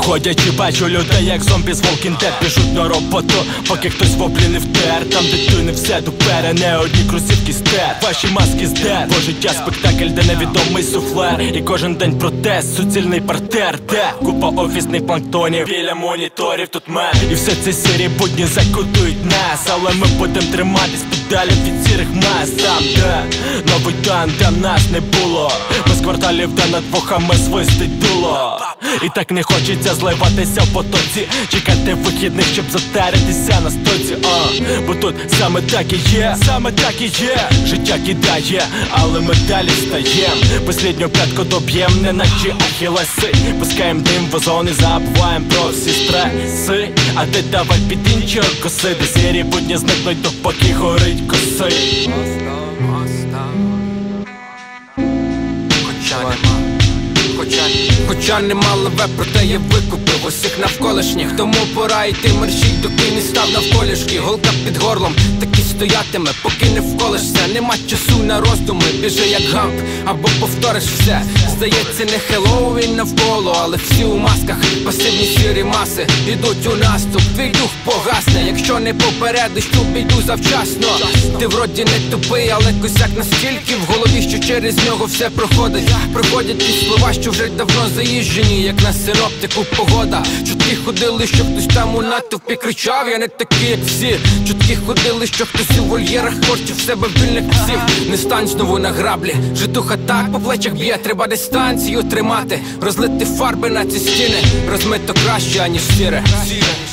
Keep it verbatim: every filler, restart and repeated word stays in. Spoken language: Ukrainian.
проходячи, бачу людей, як зомбі з Walking Dead біжуть на роботу, поки хтось воплі не втер. Там, де ти не все дупере, не одні кросівки стер, ваші маски здер. Бо життя спектакль, де невідомий суфлер, і кожен день протест, суцільний партер, де купа офісних планктонів біля моніторів тут мен. І все це сірі будні закутують нас, але ми будем триматись подалі від сірих мас. Там, де новий тандем нас не було, без кварталів, де над вухами свистить дуло. І так не хочеться зливатися в потоці, чекати вихідних, щоб затерятися на стойці. а, Бо тут саме так і є, саме так і є. Життя кидає, але ми далі встаєм. Послідню п'ятку доб'єм, не наче ахілеси. Пускаєм дим в озон і забуваєм про всі стреси. А ти давай під іншого коси, де сірі будні зникнуть, допоки горить коси. Хоча нема леве, проте я викупив усіх навколишніх. Тому пора йти мерщій, доки не став навколішки. Голка під горлом таки стоятиме, поки не вколишся. Нема часу на роздуми, біжи як гамп, або повториш все. Здається, не Хеллоуін навколо, але всі у масках, пасивні сірі маси ідуть у наступ. Твій дух погасне, якщо не попередиш, то піду завчасно. Ти вроді не тупий, але косяк настільки в голові, що через нього все проходить. Проходять ті слова, що вже давно заїжджені, як на синоптику погода. Чутки ходили, що хтось там у натовпі кричав: я не такий, як всі. Чутки ходили, що хтось у вольєрах корчив себе вільних псів. Не стань знову на граблі, житуха так по плечах б'є. Треба дистанцію тримати, розлити фарби на ці стіни. Розмито краще, аніж сіре.